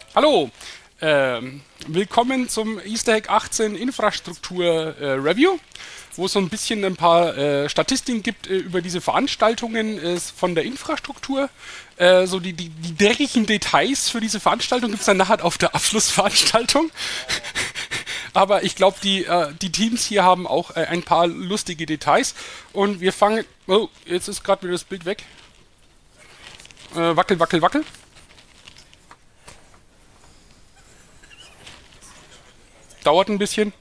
Hallo, willkommen zum Easter Hack 18 Infrastruktur Review, wo es so ein bisschen ein paar Statistiken gibt über diese Veranstaltungen von der Infrastruktur. So die dreckigen Details für diese Veranstaltung gibt es dann nachher auf der Abschlussveranstaltung. Aber ich glaube, die Teams hier haben auch ein paar lustige Details. Und wir fangen... Oh, jetzt ist gerade wieder das Bild weg. Wackel, wackel, wackel. Dauert ein bisschen.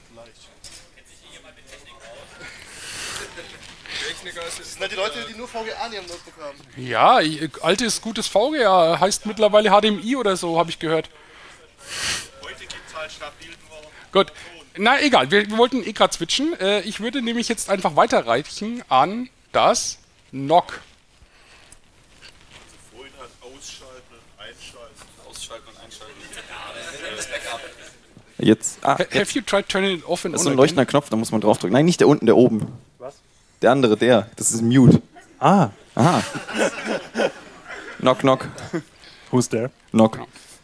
Das sind halt die Leute, die nur VGA in ihrem Notebook haben. Ja, altes, gutes VGA heißt mittlerweile HDMI oder so, habe ich gehört. Heute gibt es halt stabil nur. Gut. Na, egal, wir wollten eh gerade switchen. Ich würde nämlich jetzt einfach weiterreichen an das NOC. Vorhin hat ausschalten und einschalten. Ausschalten und einschalten. Das Backup. Jetzt. Have you tried turning it off and Das on ist so ein again? leuchtender Knopf, da muss man draufdrücken. Nein, nicht der unten, der oben. Was? Der andere, der. Das ist Mute. Ah, Aha. Knock, knock. who's there? Knock.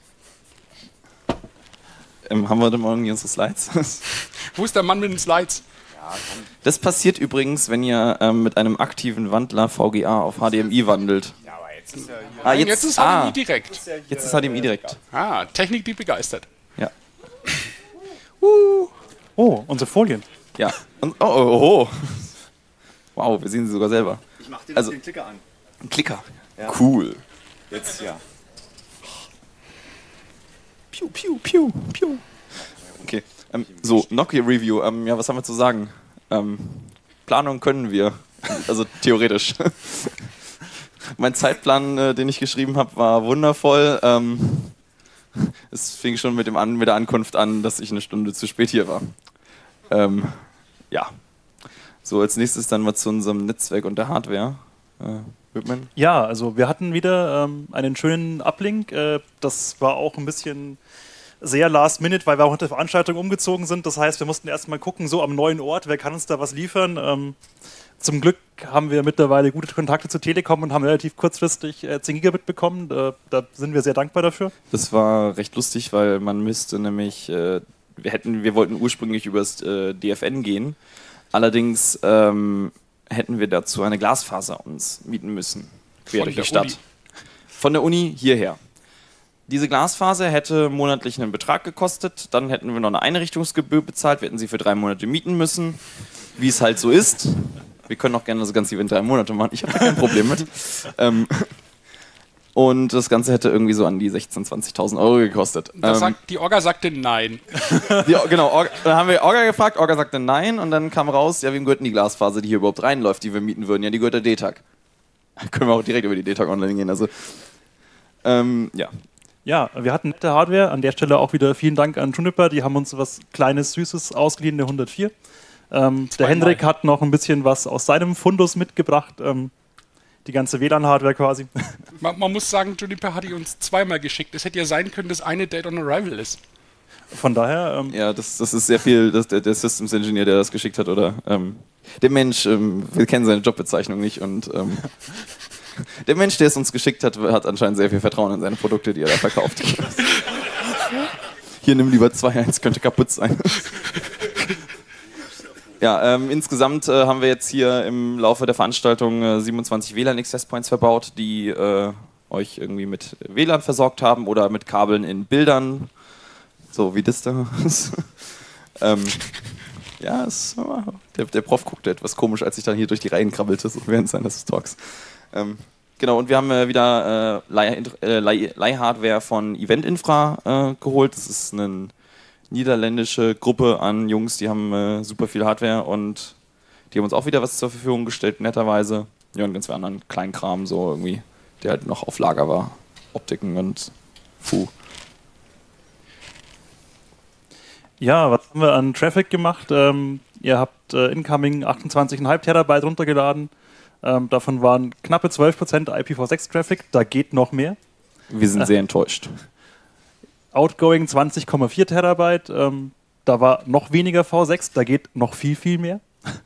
Haben wir denn mal irgendwie unsere Slides? Wo ist der Mann mit den Slides? Das passiert übrigens, wenn ihr mit einem aktiven Wandler VGA auf HDMI wandelt. Ja, aber jetzt ist ja hier. Ah, Jetzt ist HDMI direkt. Jetzt ist HDMI direkt. Ah, Technik, die begeistert. Ja. Oh, unsere Folien. Ja. Und, oh. Wow, wir sehen sie sogar selber. Ich mach Also- den Klicker an. Ein Klicker. Cool. Jetzt ja. Piu, piu, piu, piu. Okay. So, Nokia Review. Ja, was haben wir zu sagen? Planung können wir. Also theoretisch. Mein Zeitplan, den ich geschrieben habe, war wundervoll. Es fing schon mit der Ankunft an, dass ich eine Stunde zu spät hier war. Ja. So, als nächstes dann mal zu unserem Netzwerk und der Hardware. Whitman? Ja, also wir hatten wieder einen schönen Uplink. Das war auch ein bisschen sehr last minute, weil wir auch mit der Veranstaltung umgezogen sind. Das heißt, wir mussten erstmal gucken, so am neuen Ort, wer kann uns da was liefern. Zum Glück haben wir mittlerweile gute Kontakte zu Telekom und haben relativ kurzfristig 10 Gigabit bekommen. Da sind wir sehr dankbar dafür. Das war recht lustig, weil man müsste nämlich, wir wollten ursprünglich übers DFN gehen, allerdings hätten wir dazu eine Glasfaser uns mieten müssen, quer Von durch der die Stadt. Uni. Von der Uni hierher. Diese Glasfaser hätte monatlich einen Betrag gekostet, dann hätten wir noch eine Einrichtungsgebühr bezahlt, wir hätten sie für 3 Monate mieten müssen, wie es halt so ist. Wir können auch gerne das ganze Event 3 Monate machen, ich habe da kein Problem mit. Und das Ganze hätte irgendwie so an die 16.000, 20.000 Euro gekostet. Die Orga sagte nein. Genau, dann haben wir Orga gefragt, Orga sagte nein und dann kam raus, ja, wem gehört denn die Glasfaser, die hier überhaupt reinläuft, die wir mieten würden? Ja, die gehört der D-Tag. Können wir auch direkt über die D-Tag online gehen, also ja. Ja, wir hatten nette Hardware. An der Stelle auch wieder vielen Dank an Juniper. Die haben uns was Kleines, Süßes ausgeliehen, der 104. Der Hendrik hat noch ein bisschen was aus seinem Fundus mitgebracht. Die ganze WLAN-Hardware quasi. Man muss sagen, Juniper hat die uns zweimal geschickt. Es hätte ja sein können, dass eine Dead on Arrival ist. Von daher, Ja, das ist sehr viel, der Systems Engineer, der das geschickt hat, oder der Mensch, wir kennen seine Jobbezeichnung nicht und der Mensch, der es uns geschickt hat, hat anscheinend sehr viel Vertrauen in seine Produkte, die er da verkauft. Hier nimm lieber 2, könnte kaputt sein. Ja, insgesamt haben wir jetzt hier im Laufe der Veranstaltung 27 WLAN-Access Points verbaut, die euch irgendwie mit WLAN versorgt haben oder mit Kabeln in Bildern, so wie das da ist. Ja, der Prof guckte etwas komisch, als ich dann hier durch die Reihen krabbelte, so während seines Talks. Genau, und wir haben wieder Leihhardware von Event Infra geholt. Das ist eine niederländische Gruppe an Jungs, die haben super viel Hardware und die haben uns auch wieder was zur Verfügung gestellt, netterweise. Ja, und ganz viel anderen Kleinkram, so irgendwie, der halt noch auf Lager war. Optiken und ja, was haben wir an Traffic gemacht? Ihr habt incoming 28,5 Terabyte runtergeladen. Davon waren knappe 12% IPv6-Traffic. Da geht noch mehr. Wir sind sehr enttäuscht. Outgoing 20,4 Terabyte. Da war noch weniger V6. Da geht noch viel, viel mehr.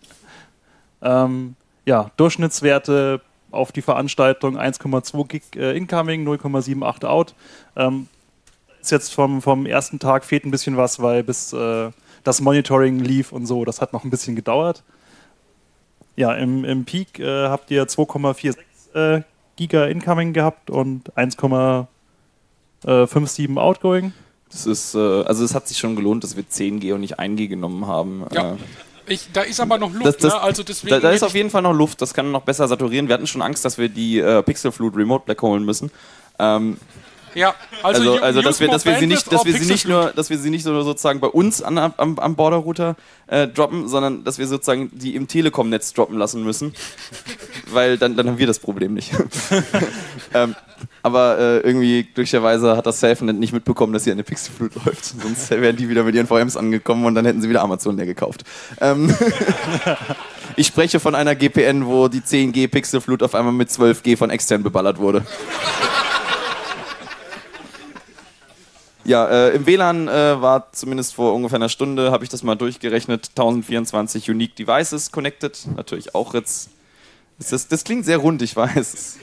Ja, Durchschnittswerte auf die Veranstaltung 1,2 Gig incoming, 0,78 out. es jetzt vom ersten Tag fehlt ein bisschen was, weil bis das Monitoring lief und so, das hat noch ein bisschen gedauert. Ja, im Peak habt ihr 2,46 Giga Incoming gehabt und 1,57 Outgoing. Das ist, also es hat sich schon gelohnt, dass wir 10G und nicht 1G genommen haben. Ja. Da ist aber noch Luft, ne? Also deswegen da ist auf jeden Fall noch Luft, das kann noch besser saturieren. Wir hatten schon Angst, dass wir die Pixel Flut Remote Black holen müssen. Ja, also dass wir sie nicht so sozusagen bei uns am Border-Router droppen, sondern dass wir sozusagen die im Telekom-Netz droppen lassen müssen, weil dann haben wir das Problem nicht. Aber irgendwie glücklicherweise hat das Selfnet nicht mitbekommen, dass hier eine Pixelflut läuft. Sonst wären die wieder mit ihren VMs angekommen und dann hätten sie wieder Amazon leer gekauft. Ich spreche von einer GPN, wo die 10G Pixelflut auf einmal mit 12G von extern beballert wurde. Ja, im WLAN war zumindest vor ungefähr einer Stunde, habe ich das mal durchgerechnet, 1024 Unique Devices connected. Natürlich auch jetzt. Das klingt sehr rund, ich weiß.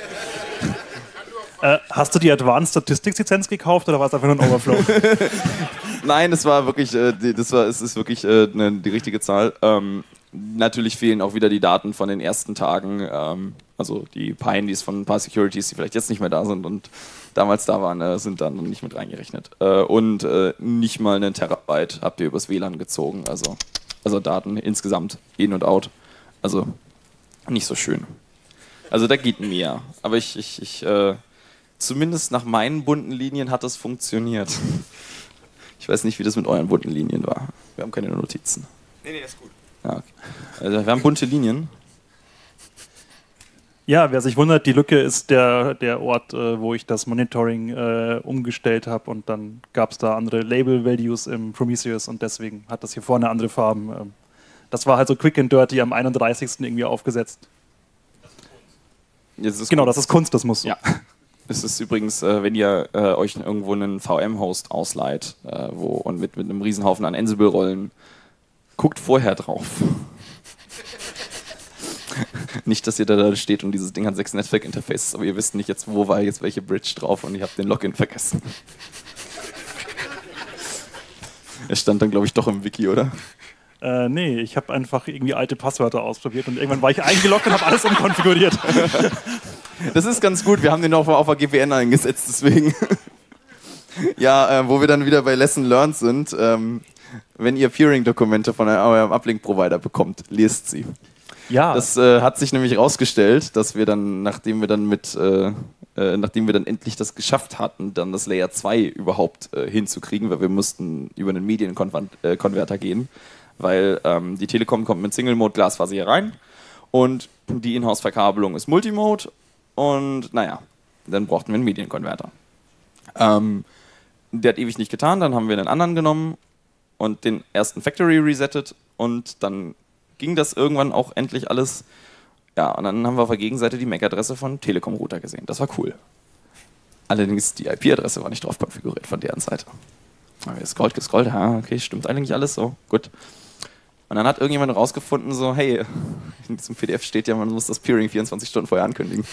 Hast du die Advanced Statistics Lizenz gekauft oder war es einfach nur ein Overflow? Nein, es war wirklich, es ist wirklich die richtige Zahl. Natürlich fehlen auch wieder die Daten von den ersten Tagen, also die paar Handys von ein paar Securities, die vielleicht jetzt nicht mehr da sind und damals da waren, sind dann nicht mit reingerechnet. Und nicht mal einen Terabyte habt ihr übers WLAN gezogen, also Daten insgesamt, in und out. Also nicht so schön. Also da geht mehr. Aber zumindest nach meinen bunten Linien hat das funktioniert. Ich weiß nicht, wie das mit euren bunten Linien war. Wir haben keine Notizen. Nee, ist gut. Ja, okay. Also wir haben bunte Linien. Ja, wer sich wundert, die Lücke ist der Ort, wo ich das Monitoring umgestellt habe und dann gab es da andere Label-Values im Prometheus und deswegen hat das hier vorne andere Farben. Das war halt so quick and dirty am 31. irgendwie aufgesetzt. Das genau, das ist Kunst, das muss so. Ja. Es ist übrigens, wenn ihr euch irgendwo einen VM-Host ausleiht und mit einem Riesenhaufen an Ansible-Rollen, guckt vorher drauf. Nicht, dass ihr da steht und dieses Ding hat 6 Netzwerk-Interfaces, aber ihr wisst nicht jetzt, wo war jetzt welche Bridge drauf und ihr habt den Login vergessen. Er stand dann, glaube ich, doch im Wiki, oder? Nee, ich habe einfach irgendwie alte Passwörter ausprobiert und irgendwann war ich eingeloggt und habe alles umkonfiguriert. Das ist ganz gut, wir haben den auch auf der GPN eingesetzt, deswegen. Ja, wo wir dann wieder bei Lesson Learned sind, wenn ihr Peering-Dokumente von eurem Uplink-Provider bekommt, lest sie. Ja. Das hat sich nämlich rausgestellt, dass wir dann, nachdem wir dann endlich das geschafft hatten, dann das Layer 2 überhaupt hinzukriegen, weil wir mussten über einen Medienkonverter gehen, weil die Telekom kommt mit Single-Mode-Glasfaser hier rein und die Inhouse-Verkabelung ist Multimode und naja, dann brauchten wir einen Medienkonverter. Der hat ewig nicht getan, dann haben wir einen anderen genommen und den ersten Factory resettet und dann ging das irgendwann auch endlich alles. Ja, und dann haben wir auf der Gegenseite die MAC-Adresse von Telekom-Router gesehen. Das war cool. Allerdings die IP-Adresse war nicht drauf konfiguriert von deren Seite. Haben wir gescrollt, ja, okay, stimmt eigentlich alles so, gut. Und dann hat irgendjemand rausgefunden, so, hey, in diesem PDF steht ja, man muss das Peering 24 Stunden vorher ankündigen.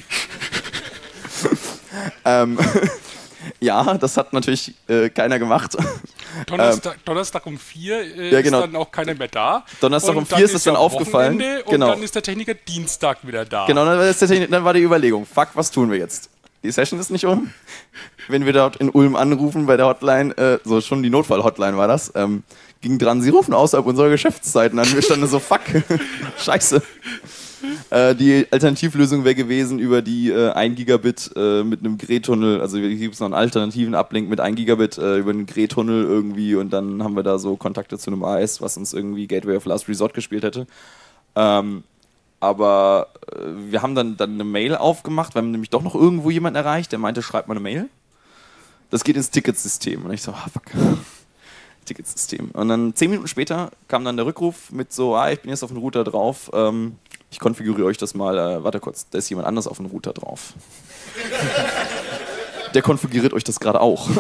Ja, das hat natürlich keiner gemacht. Donnerstag um 4 ja, genau. ist dann auch keiner mehr da. Donnerstag um 4 ist es dann aufgefallen. Genau. Und dann ist der Techniker Dienstag wieder da. Genau, dann war die Überlegung, fuck, was tun wir jetzt? Die Session ist nicht um. Wenn wir dort in Ulm anrufen bei der Hotline, so schon die Notfall-Hotline war das, ging dran, sie rufen außerhalb unserer Geschäftszeiten an. Wir standen so, fuck, scheiße. Die Alternativlösung wäre gewesen über die 1 Gigabit mit einem Gray-Tunnel, also hier gibt es noch einen alternativen Uplink mit 1 Gigabit über einen Gray-Tunnel irgendwie und dann haben wir da so Kontakte zu einem AS, was uns irgendwie Gateway of Last Resort gespielt hätte. Aber wir haben dann eine Mail aufgemacht, wir haben nämlich doch noch irgendwo jemanden erreicht, der meinte, schreibt mal eine Mail. Das geht ins Ticketsystem. Und ich so, fuck. Ticketsystem. Und dann 10 Minuten später kam dann der Rückruf mit so, ich bin jetzt auf den Router drauf, ich konfiguriere euch das mal, warte kurz, da ist jemand anders auf dem Router drauf. Der konfiguriert euch das gerade auch.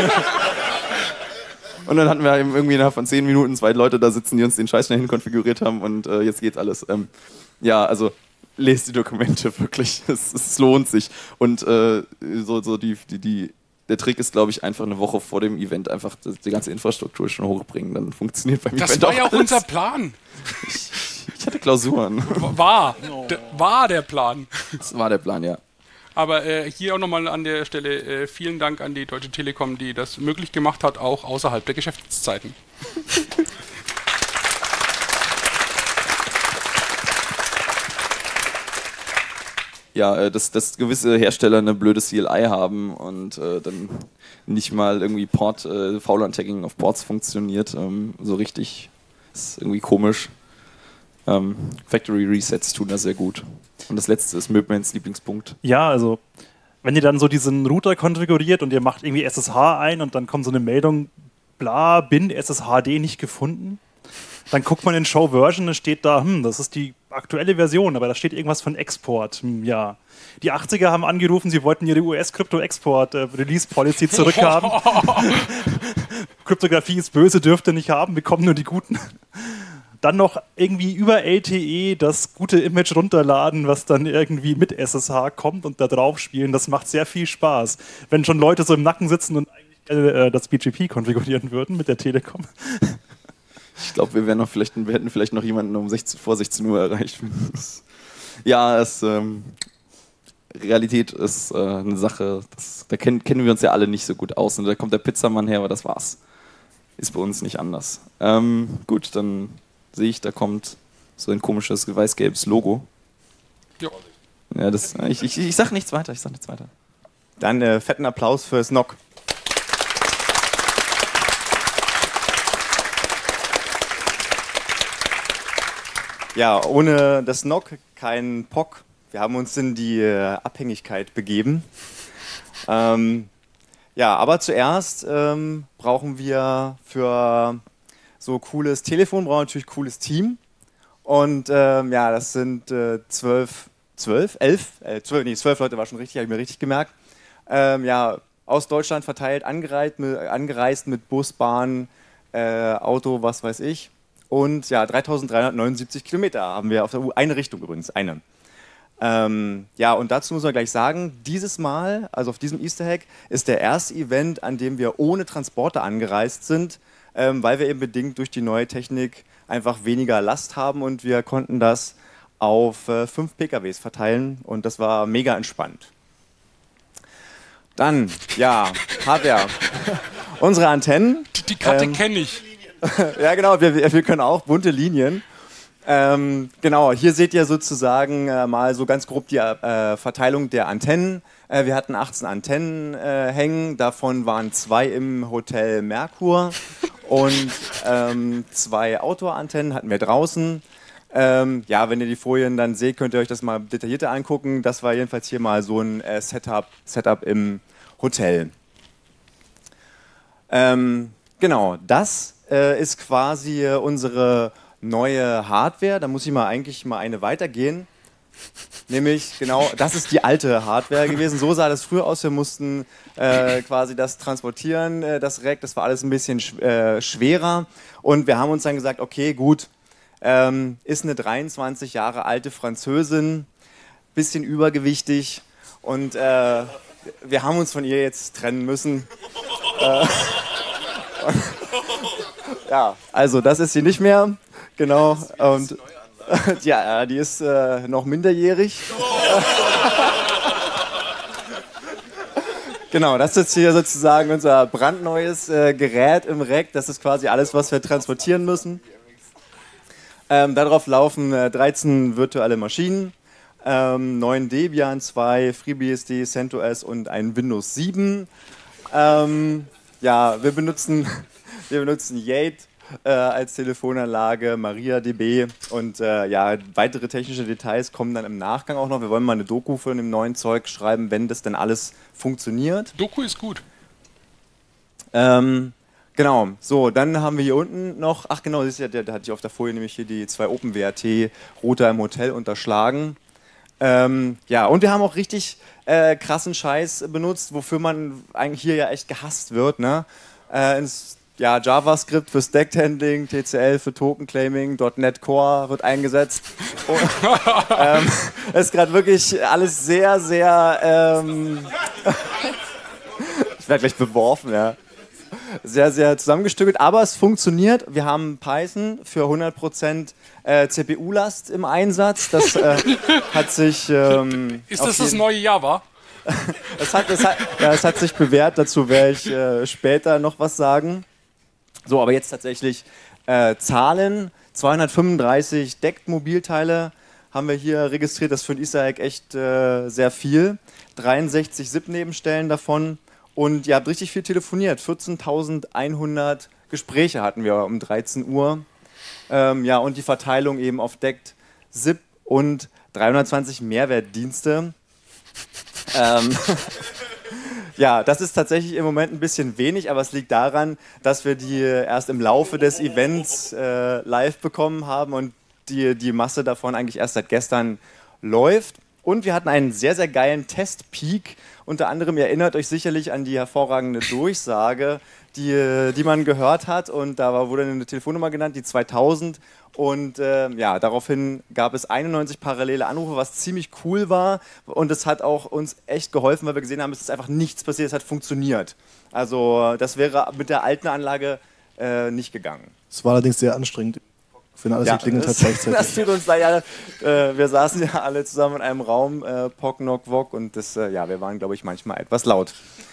Und dann hatten wir eben irgendwie innerhalb von 10 Minuten 2 Leute da sitzen, die uns den Scheiß schnell hin konfiguriert haben und jetzt geht's alles. Ja, also lest die Dokumente wirklich, es lohnt sich. Und so die Der Trick ist, glaube ich, einfach eine Woche vor dem Event einfach die ganze Infrastruktur schon hochbringen. Dann funktioniert beim Das Event war ja auch alles. unser Plan. Ich hatte Klausuren. War der Plan. Das war der Plan, ja. Aber hier auch nochmal an der Stelle vielen Dank an die Deutsche Telekom, die das möglich gemacht hat, auch außerhalb der Geschäftszeiten. Ja, dass gewisse Hersteller eine blöde CLI haben und dann nicht mal irgendwie VLAN-Tagging auf Ports funktioniert, so richtig. Ist irgendwie komisch. Factory Resets tun da sehr gut. Und das letzte ist Milkmans Lieblingspunkt. Ja, also wenn ihr dann so diesen Router konfiguriert und ihr macht irgendwie SSH ein und dann kommt so eine Meldung, bla, bin SSHD nicht gefunden, dann guckt man in Show Version, es steht da, das ist die aktuelle Version, aber da steht irgendwas von Export. Ja. Die 80er haben angerufen, sie wollten ihre US-Crypto-Export-Release-Policy zurückhaben. Kryptographie ist böse, dürfte nicht haben, bekommen nur die Guten. Dann noch irgendwie über LTE das gute Image runterladen, was dann irgendwie mit SSH kommt und da drauf spielen. Das macht sehr viel Spaß. Wenn schon Leute so im Nacken sitzen und eigentlich das BGP konfigurieren würden mit der Telekom. Ich glaube, wir hätten vielleicht noch jemanden vor 16 Uhr erreicht. Ja, Realität ist eine Sache, da kennen wir uns ja alle nicht so gut aus. Und da kommt der Pizzamann her, aber das war's. Ist bei uns nicht anders. Gut, dann sehe ich, da kommt so ein komisches weiß-gelbes Logo. Jo. Ja, ich sag nichts weiter, Dann fetten Applaus für SNOC. Ja, ohne das SNOC kein POC. Wir haben uns in die Abhängigkeit begeben. Ja, aber zuerst brauchen wir für so cooles Telefon, brauchen wir natürlich cooles Team. Und ja, das sind 12 Leute, war schon richtig, habe ich mir richtig gemerkt. Ja, aus Deutschland verteilt, angereist mit Bus, Bahn, Auto, was weiß ich. Und ja, 3379 Kilometer haben wir auf der eine Richtung übrigens, eine. Ja, und dazu muss man gleich sagen, dieses Mal, also auf diesem Easter Egg, ist der erste Event, an dem wir ohne Transporter angereist sind, weil wir eben bedingt durch die neue Technik einfach weniger Last haben und wir konnten das auf 5 PKWs verteilen und das war mega entspannt. Dann, ja, Hardware. Unsere Antennen. Die Karte kenne ich. Ja, genau, wir können auch bunte Linien. Genau, hier seht ihr sozusagen mal so ganz grob die Verteilung der Antennen. Wir hatten 18 Antennen hängen, davon waren 2 im Hotel Merkur und 2 Outdoor-Antennen hatten wir draußen. Ja, wenn ihr die Folien dann seht, könnt ihr euch das mal detaillierter angucken. Das war jedenfalls hier mal so ein Setup im Hotel. Genau, das ist quasi unsere neue Hardware. Da muss ich eigentlich mal eine weitergehen. Nämlich, genau, das ist die alte Hardware gewesen. So sah das früher aus. Wir mussten quasi das transportieren, das Rack. Das war alles ein bisschen schwerer. Und wir haben uns dann gesagt, okay, gut, ist eine 23 Jahre alte Französin, bisschen übergewichtig. Und wir haben uns von ihr jetzt trennen müssen. Ja, also das ist sie nicht mehr. Genau. Und ja, die ist noch minderjährig. Genau, das ist hier sozusagen unser brandneues Gerät im Rack. Das ist quasi alles, was wir transportieren müssen. Darauf laufen 13 virtuelle Maschinen, 9 Debian, 2 FreeBSD, CentOS und ein Windows 7. Ja, wir benutzen Yate als Telefonanlage, MariaDB und ja, weitere technische Details kommen dann im Nachgang auch noch. Wir wollen mal eine Doku von dem neuen Zeug schreiben, wenn das denn alles funktioniert. Doku ist gut. Genau, so, dann haben wir hier unten noch, ach genau, das ist ja, da hatte ich auf der Folie nämlich hier die 2 OpenWRT-Router im Hotel unterschlagen. Ja, und wir haben auch richtig krassen Scheiß benutzt, wofür man eigentlich hier ja echt gehasst wird, ne? Ja, JavaScript für Stacked Handling, TCL für Token Claiming, .NET Core wird eingesetzt. Es ist gerade wirklich alles sehr, sehr... Ich werde gleich beworfen, ja. Sehr, sehr zusammengestückelt, aber es funktioniert. Wir haben Python für 100% CPU-Last im Einsatz. Das hat sich... Ist das das neue Java? Es hat sich bewährt, dazu werde ich später noch was sagen. So, aber jetzt tatsächlich Zahlen. 235 DECT-Mobilteile haben wir hier registriert. Das ist für ein Easter Egg echt sehr viel. 63 SIP-Nebenstellen davon. Und ihr habt richtig viel telefoniert. 14.100 Gespräche hatten wir um 13 Uhr. Ja, und die Verteilung eben auf DECT, SIP und 320 Mehrwertdienste. Ja, das ist tatsächlich im Moment ein bisschen wenig, aber es liegt daran, dass wir die erst im Laufe des Events live bekommen haben und die Masse davon eigentlich erst seit gestern läuft. Und wir hatten einen sehr, sehr geilen Testpeak. Unter anderem, ihr erinnert euch sicherlich an die hervorragende Durchsage, die man gehört hat. Und da wurde eine Telefonnummer genannt, die 2000. Und ja, daraufhin gab es 91 parallele Anrufe, was ziemlich cool war. Und es hat auch uns echt geholfen, weil wir gesehen haben, es ist einfach nichts passiert, es hat funktioniert. Also das wäre mit der alten Anlage nicht gegangen. Es war allerdings sehr anstrengend. Wenn alles geklingelt hat gleichzeitig. Das tut uns leid. Wir saßen ja alle zusammen in einem Raum, Pock, Nock, Wok, und das, ja, wir waren, glaube ich, manchmal etwas laut.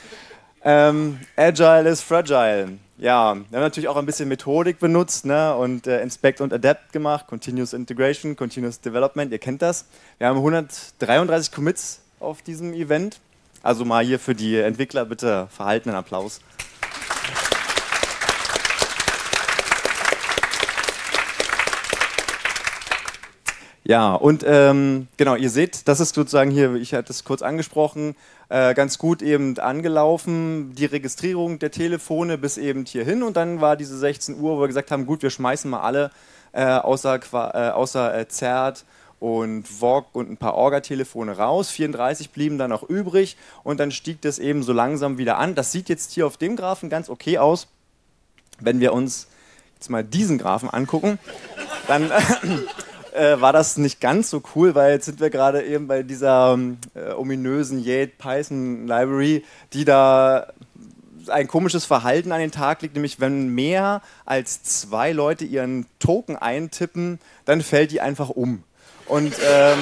Agile is fragile. Ja, wir haben natürlich auch ein bisschen Methodik benutzt, ne, und Inspect und Adapt gemacht, Continuous Integration, Continuous Development, ihr kennt das. Wir haben 133 Commits auf diesem Event. Also mal hier für die Entwickler bitte verhaltenen Applaus. Ja, und genau, ihr seht, das ist sozusagen hier, ich hatte es kurz angesprochen, ganz gut eben angelaufen, die Registrierung der Telefone bis eben hierhin, und dann war diese 16 Uhr, wo wir gesagt haben, gut, wir schmeißen mal alle außer ZERT und VOG und ein paar Orga-Telefone raus, 34 blieben dann auch übrig, und dann stieg das eben so langsam wieder an. Das sieht jetzt hier auf dem Graphen ganz okay aus. Wenn wir uns jetzt mal diesen Graphen angucken, dann war das nicht ganz so cool, weil jetzt sind wir gerade eben bei dieser ominösen Yate Python Library, die da ein komisches Verhalten an den Tag legt, nämlich wenn mehr als 2 Leute ihren Token eintippen, dann fällt die einfach um. Und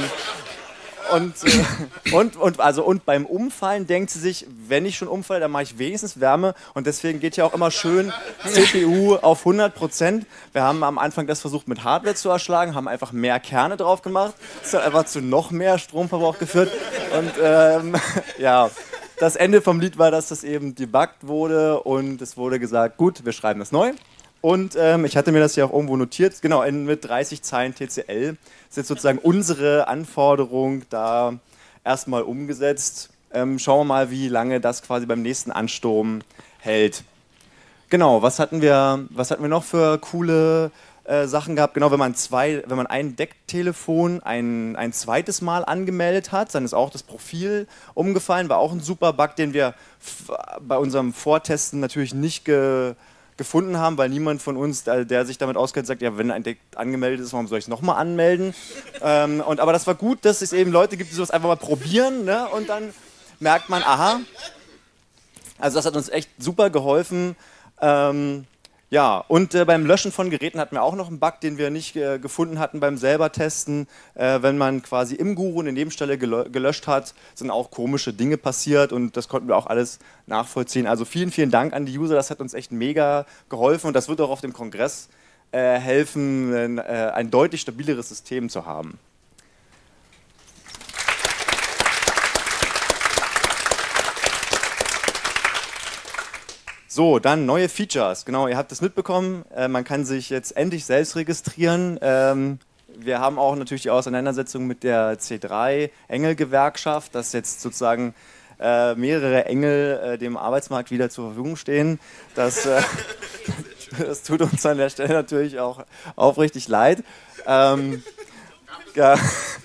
beim Umfallen denkt sie sich, wenn ich schon umfalle, dann mache ich wenigstens Wärme, und deswegen geht ja auch immer schön CPU auf 100%. Wir haben am Anfang das versucht mit Hardware zu erschlagen, haben einfach mehr Kerne drauf gemacht, das hat einfach zu noch mehr Stromverbrauch geführt, und ja, das Ende vom Lied war, dass das eben debuggt wurde und es wurde gesagt, gut, wir schreiben das neu. Und ich hatte mir das ja auch irgendwo notiert, genau, mit 30 Zeilen TCL ist jetzt sozusagen unsere Anforderung da erstmal umgesetzt. Schauen wir mal, wie lange das quasi beim nächsten Ansturm hält. Genau, was hatten wir noch für coole Sachen gehabt? Genau, wenn man ein DECT-Telefon ein zweites Mal angemeldet hat, dann ist auch das Profil umgefallen. War auch ein super Bug, den wir bei unserem Vortesten natürlich nicht gefunden haben, weil niemand von uns, der sich damit auskennt, sagt, ja, wenn ein DECT angemeldet ist, warum soll ich es nochmal anmelden? Aber das war gut, dass es eben Leute gibt, die sowas einfach mal probieren, ne? Und dann merkt man, aha, also das hat uns echt super geholfen. Ja, und beim Löschen von Geräten hatten wir auch noch einen Bug, den wir nicht gefunden hatten beim selber Testen. Wenn man quasi im Guru eine Nebenstelle gelöscht hat, sind auch komische Dinge passiert, und das konnten wir auch alles nachvollziehen. Also vielen, vielen Dank an die User, das hat uns echt mega geholfen, und das wird auch auf dem Kongress helfen, ein deutlich stabileres System zu haben. So, dann neue Features. Genau, ihr habt es mitbekommen. Man kann sich jetzt endlich selbst registrieren. Wir haben auch natürlich die Auseinandersetzung mit der C3-Engel-Gewerkschaft, dass jetzt sozusagen mehrere Engel dem Arbeitsmarkt wieder zur Verfügung stehen. Das tut uns an der Stelle natürlich auch aufrichtig leid. Ja.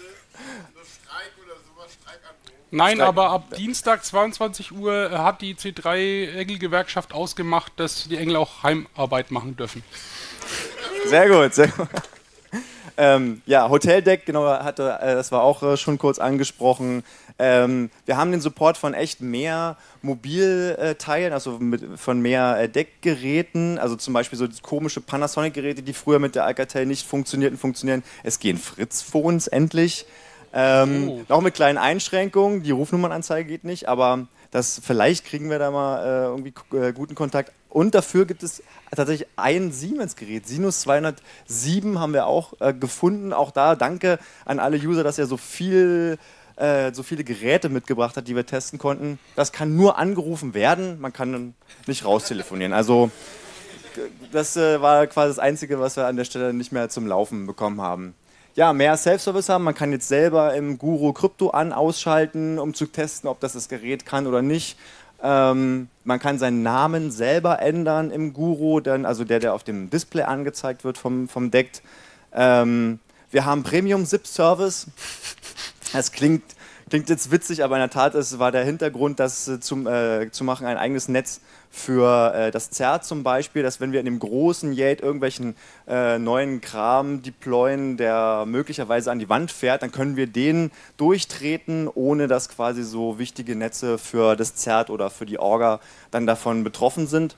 Nein, aber ab Dienstag 22 Uhr hat die C3-Engel-Gewerkschaft ausgemacht, dass die Engel auch Heimarbeit machen dürfen. Sehr gut, sehr gut. Ja, Hoteldeck, genau, das war auch schon kurz angesprochen. Wir haben den Support von echt mehr Mobilteilen, also von mehr Deckgeräten, also zum Beispiel so komische Panasonic-Geräte, die früher mit der Alcatel nicht funktionieren. Es gehen Fritz-Phones endlich. Noch mit kleinen Einschränkungen, die Rufnummernanzeige geht nicht, aber vielleicht kriegen wir da mal irgendwie guten Kontakt. Und dafür gibt es tatsächlich ein Siemens-Gerät, Sinus 207 haben wir auch gefunden. Auch da danke an alle User, dass ihr so viele Geräte mitgebracht hat, die wir testen konnten. Das kann nur angerufen werden, man kann nicht raustelefonieren. Also das war quasi das Einzige, was wir an der Stelle nicht mehr zum Laufen bekommen haben. Ja, mehr Self-Service haben. Man kann jetzt selber im Guru Krypto ausschalten, um zu testen, ob das Gerät kann oder nicht. Man kann seinen Namen selber ändern im Guru, also der auf dem Display angezeigt wird vom DECT. Wir haben Premium-SIP-Service. Das klingt jetzt witzig, aber in der Tat war der Hintergrund, das zu machen, ein eigenes Netz für das ZERT zum Beispiel, dass wenn wir in dem großen Yate irgendwelchen neuen Kram deployen, der möglicherweise an die Wand fährt, dann können wir den durchtreten, ohne dass quasi so wichtige Netze für das ZERT oder für die Orga dann davon betroffen sind.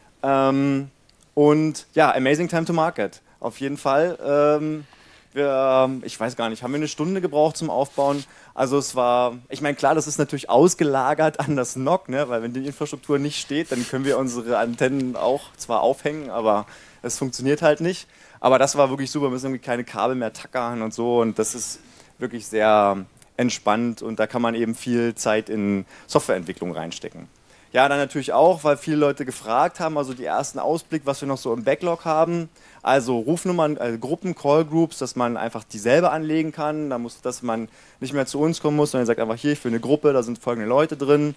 Und ja, amazing time to market, auf jeden Fall. Ich weiß gar nicht, haben wir eine Stunde gebraucht zum Aufbauen? Also es war, ich meine klar, das ist natürlich ausgelagert an das NOC, ne? Weil wenn die Infrastruktur nicht steht, dann können wir unsere Antennen auch zwar aufhängen, aber es funktioniert halt nicht. Aber das war wirklich super, wir müssen irgendwie keine Kabel mehr tackern und so und das ist wirklich sehr entspannt und da kann man eben viel Zeit in Softwareentwicklung reinstecken. Ja, dann natürlich auch, weil viele Leute gefragt haben, also die ersten Ausblick, was wir noch so im Backlog haben. Also Rufnummern, Gruppen, Callgroups, dass man einfach die selber anlegen kann. Dass man nicht mehr zu uns kommen muss, sondern sagt einfach hier, ich will eine Gruppe, da sind folgende Leute drin.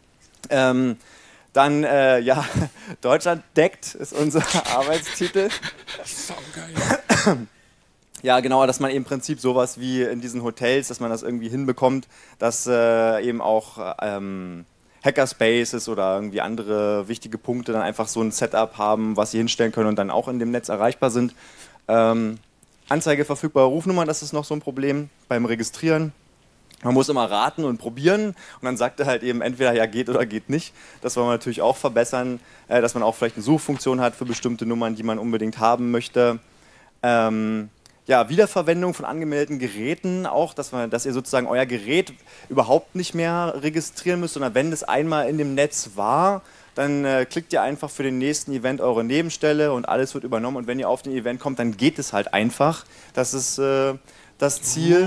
Dann, ja, Deutschland deckt ist unser Arbeitstitel. Saugeil. Ja, genau, dass man eben im Prinzip sowas wie in diesen Hotels, dass man das irgendwie hinbekommt, dass eben auch Hackerspaces oder irgendwie andere wichtige Punkte dann einfach so ein Setup haben, was sie hinstellen können und dann auch in dem Netz erreichbar sind. Anzeige verfügbarer Rufnummern, das ist noch so ein Problem beim Registrieren. Man muss immer raten und probieren und dann sagt er halt eben entweder ja geht oder geht nicht. Das wollen wir natürlich auch verbessern, dass man auch vielleicht eine Suchfunktion hat für bestimmte Nummern, die man unbedingt haben möchte. Ja, Wiederverwendung von angemeldeten Geräten auch, dass ihr sozusagen euer Gerät überhaupt nicht mehr registrieren müsst, sondern wenn es einmal in dem Netz war, dann klickt ihr einfach für den nächsten Event eure Nebenstelle und alles wird übernommen und wenn ihr auf den Event kommt, dann geht es halt einfach. Das ist das Ziel.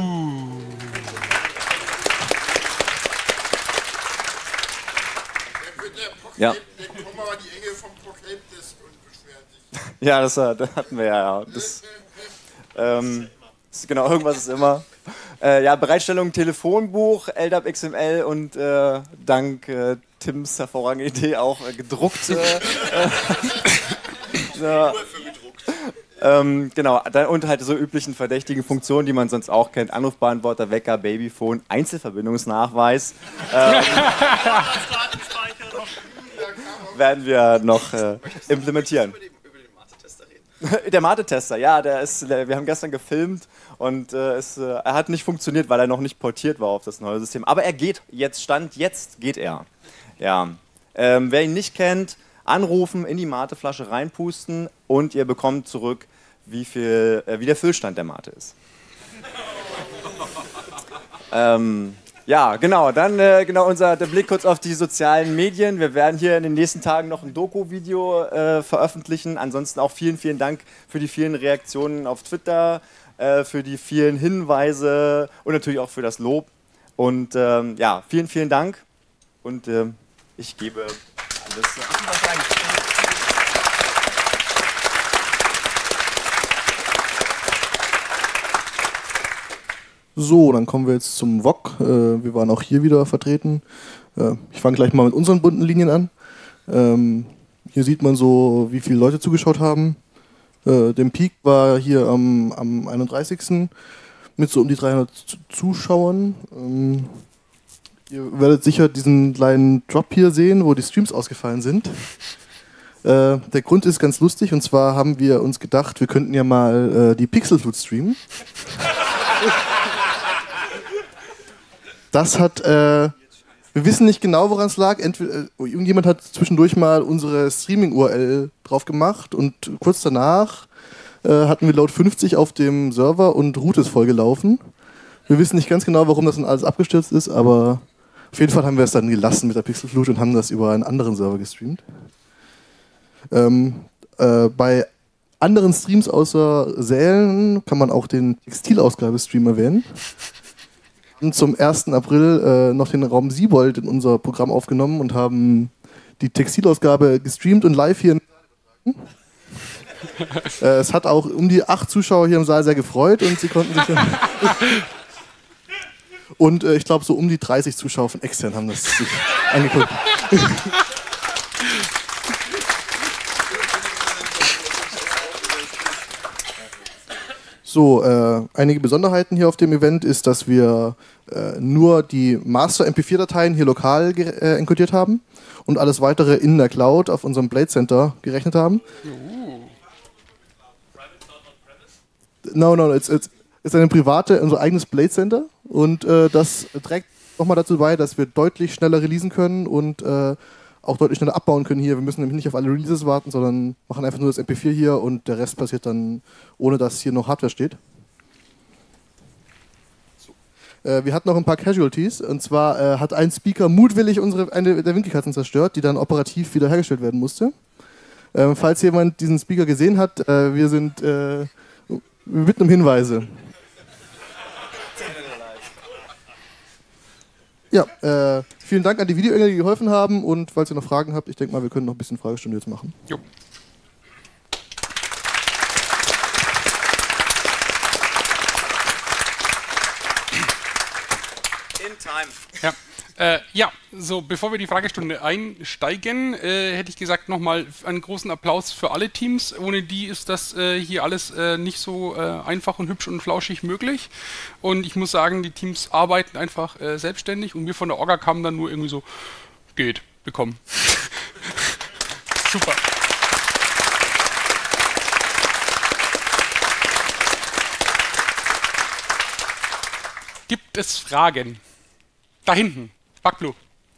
Ja. Ja, das hatten wir ja. Genau, irgendwas ist immer. Ja, Bereitstellung Telefonbuch, LDAP XML und dank Tims hervorragende Idee auch gedruckt. So. Genau, und halt so üblichen verdächtigen Funktionen, die man sonst auch kennt. Anrufbeantworter, Wecker, Babyphone, Einzelverbindungsnachweis. Werden wir noch implementieren. Der Mate-Tester, ja, wir haben gestern gefilmt und er hat nicht funktioniert, weil er noch nicht portiert war auf das neue System. Aber er geht, jetzt geht er. Ja. Wer ihn nicht kennt, anrufen, in die Mate-Flasche reinpusten und ihr bekommt zurück, wie der Füllstand der Mate ist. Ja, genau, dann der Blick kurz auf die sozialen Medien. Wir werden hier in den nächsten Tagen noch ein Doku-Video veröffentlichen. Ansonsten auch vielen, vielen Dank für die vielen Reaktionen auf Twitter, für die vielen Hinweise und natürlich auch für das Lob. Und ja, vielen, vielen Dank und ich gebe alles. So, dann kommen wir jetzt zum VOG. Wir waren auch hier wieder vertreten. Ich fange gleich mal mit unseren bunten Linien an. Hier sieht man so, wie viele Leute zugeschaut haben. Der Peak war hier am 31. mit so um die 300 Zuschauern. Ihr werdet sicher diesen kleinen Drop hier sehen, wo die Streams ausgefallen sind. Der Grund ist ganz lustig, und zwar haben wir uns gedacht, wir könnten ja mal die Pixelflut streamen. Das hat, wir wissen nicht genau, woran es lag. Irgendjemand hat zwischendurch mal unsere Streaming-URL drauf gemacht und kurz danach hatten wir Load 50 auf dem Server und Root ist vollgelaufen. Wir wissen nicht ganz genau, warum das dann alles abgestürzt ist, aber auf jeden Fall haben wir es dann gelassen mit der Pixelflut und haben das über einen anderen Server gestreamt. Bei anderen Streams außer Sälen kann man auch den Textilausgabestream erwähnen. Und zum 1. April noch den Raum Siebold in unser Programm aufgenommen und haben die Textilausgabe gestreamt und live hier in es hat auch um die 8 Zuschauer hier im Saal sehr gefreut und sie konnten sich und ich glaube so um die 30 Zuschauer von extern haben das sich angeguckt. So, einige Besonderheiten hier auf dem Event ist, dass wir nur die Master MP4-Dateien hier lokal encodiert haben und alles weitere in der Cloud auf unserem Blade Center gerechnet haben. No, it's eine private, unser eigenes Blade Center und das trägt nochmal dazu bei, dass wir deutlich schneller releasen können und auch deutlich schneller abbauen können hier. Wir müssen nämlich nicht auf alle Releases warten, sondern machen einfach nur das MP4 hier und der Rest passiert dann, ohne dass hier noch Hardware steht. Wir hatten noch ein paar Casualties und zwar hat ein Speaker mutwillig eine der Winkelkatzen zerstört, die dann operativ wiederhergestellt werden musste. Falls jemand diesen Speaker gesehen hat, wir sind mitten um Hinweise. Ja, vielen Dank an die Videoengel, die geholfen haben und falls ihr noch Fragen habt, ich denke mal, wir können noch ein bisschen Fragestunde jetzt machen. Jo. In time. Ja, so bevor wir die Fragestunde einsteigen, hätte ich gesagt nochmal einen großen Applaus für alle Teams. Ohne die ist das hier alles nicht so einfach und hübsch und flauschig möglich. Und ich muss sagen, die Teams arbeiten einfach selbstständig und wir von der Orga kamen dann nur irgendwie so, geht, bekommen. Super. Gibt es Fragen? Da hinten. Backblue.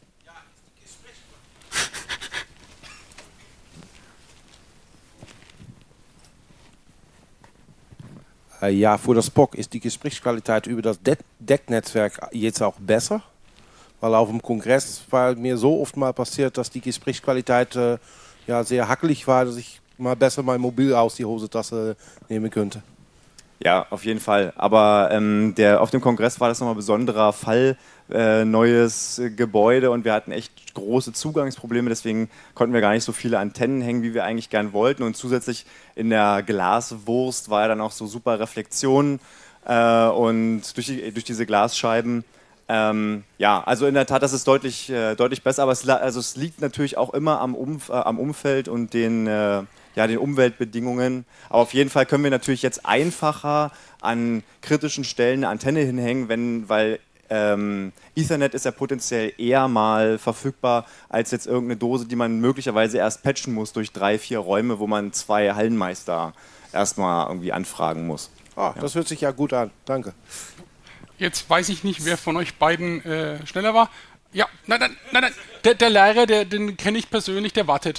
Ja, für das POC ist die Gesprächsqualität über das DEC-Netzwerk jetzt auch besser. Weil auf dem Kongress war mir so oft mal passiert, dass die Gesprächsqualität ja, sehr hackelig war, dass ich mal besser mein Mobil aus die Hosentasche nehmen könnte. Ja, auf jeden Fall. Aber auf dem Kongress war das nochmal ein besonderer Fall. Neues Gebäude und wir hatten echt große Zugangsprobleme, deswegen konnten wir gar nicht so viele Antennen hängen, wie wir eigentlich gern wollten und zusätzlich in der Glaswurst war ja dann auch so super Reflexion und durch diese Glasscheiben. Ja, also in der Tat, das ist deutlich besser, aber es liegt natürlich auch immer am Umfeld und den Umweltbedingungen. Aber auf jeden Fall können wir natürlich jetzt einfacher an kritischen Stellen eine Antenne hinhängen, weil Ethernet ist ja potenziell eher mal verfügbar als jetzt irgendeine Dose, die man möglicherweise erst patchen muss durch 3, 4 Räume, wo man 2 Hallenmeister erstmal irgendwie anfragen muss. Ah, ja. Das hört sich ja gut an. Danke. Jetzt weiß ich nicht, wer von euch beiden schneller war. Ja, nein. Der Lehrer, den kenne ich persönlich, der wartet.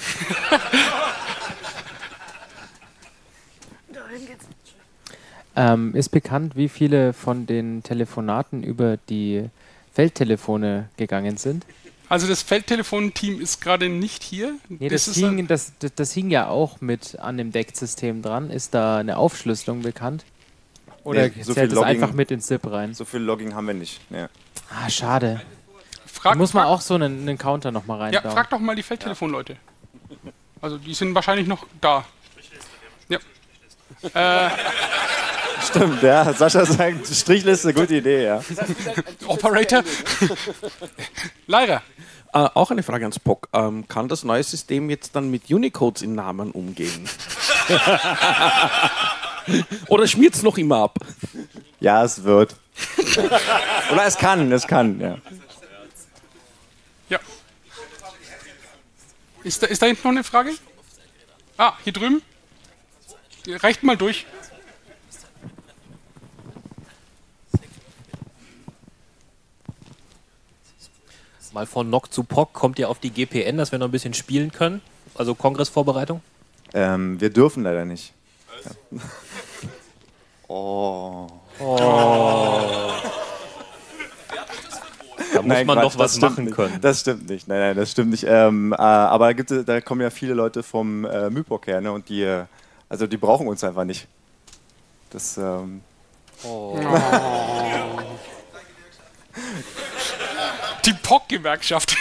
Ist bekannt, wie viele von den Telefonaten über die Feldtelefone gegangen sind? Also das Feldtelefon-Team ist gerade nicht hier. Nee, das hing ja auch mit an dem DEC-System dran. Ist da eine Aufschlüsselung bekannt? Oder nee, so zählt das Logging, einfach mit ins SIP rein? So viel Logging haben wir nicht. Ja. Ah, schade. Da muss man auch so einen Counter nochmal reinbauen. Ja, frag doch mal die Feldtelefon-Leute. Also die sind wahrscheinlich noch da. Ja. Stimmt, ja. Sascha sagt, Strichliste, gute Idee, ja. Operator. Lyra. Auch eine Frage ans POC. Kann das neue System jetzt dann mit Unicodes in Namen umgehen? Oder schmiert es noch immer ab? Ja, es wird. Oder es kann, ja. Ja. Ist da hinten noch eine Frage? Ah, hier drüben. Reicht mal durch. Mal von NOC zu POC, kommt ihr auf die GPN, dass wir noch ein bisschen spielen können? Also Kongressvorbereitung? Wir dürfen leider nicht. Ja. Oh. Da muss man doch was machen können. Das stimmt nicht. Nein, das stimmt nicht. Aber da kommen ja viele Leute vom MyPOC her, ne? Und die brauchen uns einfach nicht. Das. Die POC-Gewerkschaft.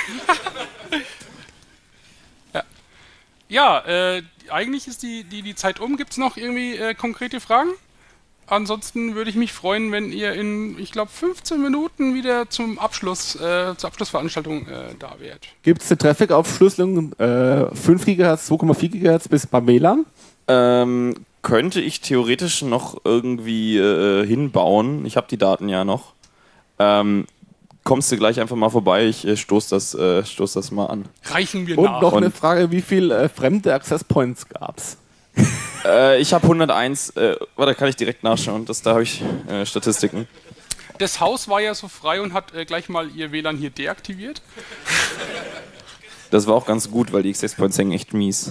Ja, eigentlich ist die Zeit um. Gibt es noch irgendwie konkrete Fragen? Ansonsten würde ich mich freuen, wenn ihr in, ich glaube, 15 Minuten wieder zur Abschlussveranstaltung da wärt. Gibt es eine Traffic-Aufschlüsselung 5 GHz, 2,4 GHz bis beim WLAN? Könnte ich theoretisch noch irgendwie hinbauen. Ich habe die Daten ja noch. Kommst du gleich einfach mal vorbei, ich stoß das mal an. Reichen wir Und nach. noch eine Frage, wie viele fremde Access Points gab's? Ich habe 101, warte, kann ich direkt nachschauen, da habe ich Statistiken. Das Haus war ja so frei und hat gleich mal ihr WLAN hier deaktiviert. Das war auch ganz gut, weil die Access Points hängen echt mies.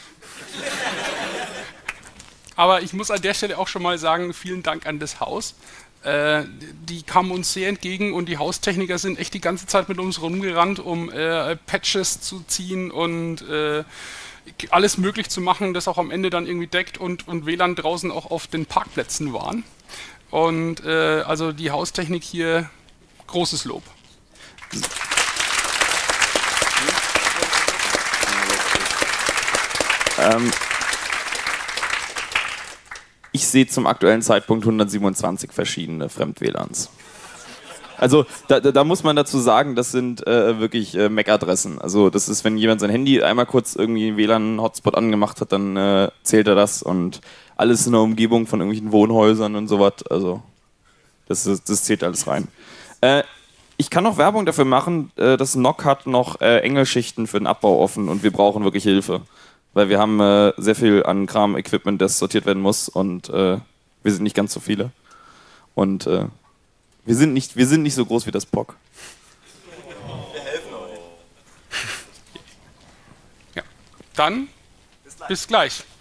Aber ich muss an der Stelle auch schon mal sagen, vielen Dank an das Haus. Die kamen uns sehr entgegen und die Haustechniker sind echt die ganze Zeit mit uns rumgerannt, um Patches zu ziehen und alles möglich zu machen, das auch am Ende dann irgendwie deckt und WLAN draußen auch auf den Parkplätzen waren. Und also die Haustechnik hier, großes Lob. Ich sehe zum aktuellen Zeitpunkt 127 verschiedene Fremd-WLANs. Also da muss man dazu sagen, das sind wirklich MAC-Adressen. Also das ist, wenn jemand sein Handy einmal kurz irgendwie einen WLAN-Hotspot angemacht hat, dann zählt er das und alles in der Umgebung von irgendwelchen Wohnhäusern und sowas. Also das zählt alles rein. Ich kann noch Werbung dafür machen, das NOC hat noch Engelschichten für den Abbau offen und wir brauchen wirklich Hilfe. Weil wir haben sehr viel an Kram-Equipment, das sortiert werden muss und wir sind nicht ganz so viele. Und wir sind nicht so groß wie das POC. Wir helfen euch. Ja. Dann bis gleich.